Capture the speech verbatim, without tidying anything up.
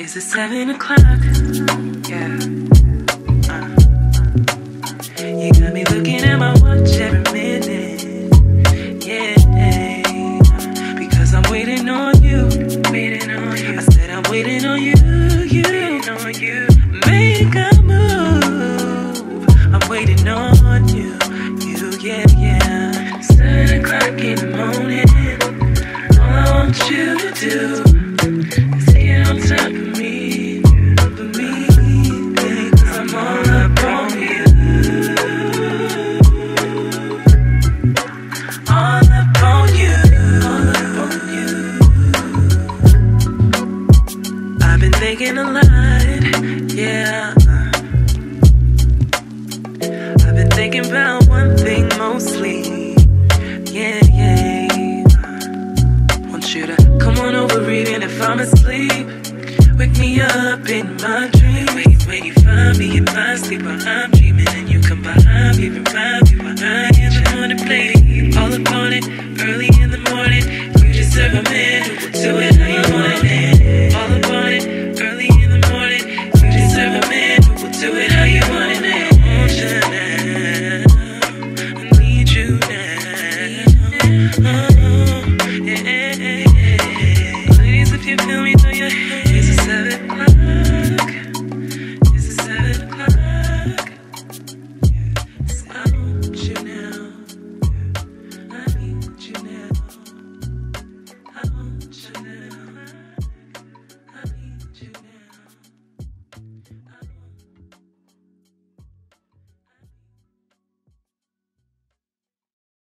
Is it seven o'clock? Yeah. Uh. You got me looking at my watch every minute. Yeah. Because I'm waiting on you. Waiting on you. I said I'm waiting on you. You. Waiting on you. Make a move. I'm waiting on you. You. Yeah, yeah. It's seven o'clock in the morning. All I want you to do is get on top of me, of me, yeah, 'cause I'm all up on you, all up on you, all up on you. I've been thinking a lot, yeah. I've been thinking about one thing mostly, yeah, yeah. You to come on over even if I'm asleep. Wake me up in my dreams. When you, when you find me in my sleep while I'm dreaming, and you come behind me, remind me why I am the one to play all upon it early